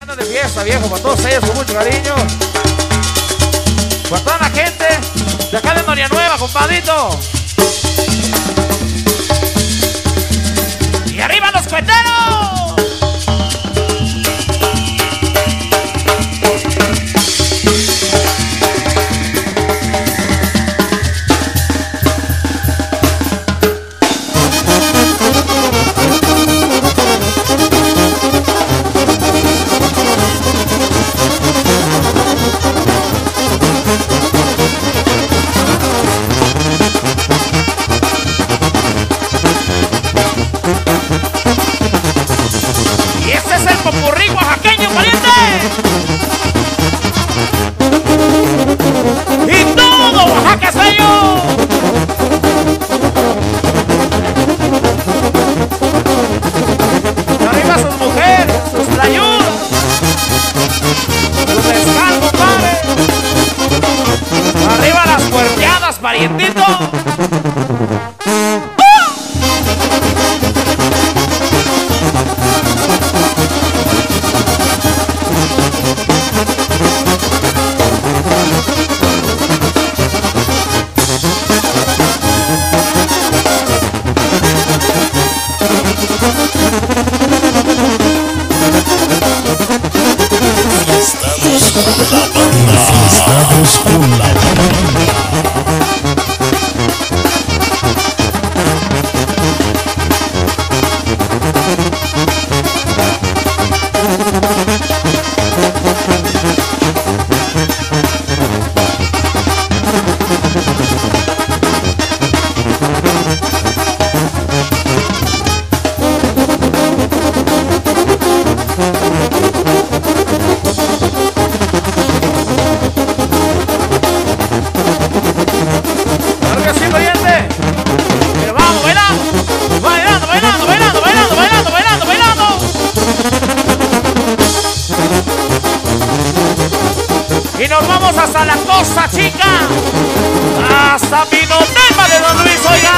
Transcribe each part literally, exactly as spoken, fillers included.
andan de fiesta, viejo, para todos ellos con mucho cariño. Para toda la gente de acá de Noria Nueva, compadrito. ¡Y arriba los cueteros! Popurrí oaxaqueño, pariente. Y todo Oaxaca es bello. Y arriba sus mujeres, sus tlayudas, sus mezcal, compadre. Arriba las puerteadas, parientito. Estamos con la banda. Y nos vamos hasta la Costa Chica, hasta Pinotema de Don Luis, oiga.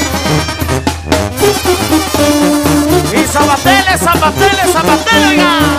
Y Zapatele, Zapatele, Zapatele, oiga.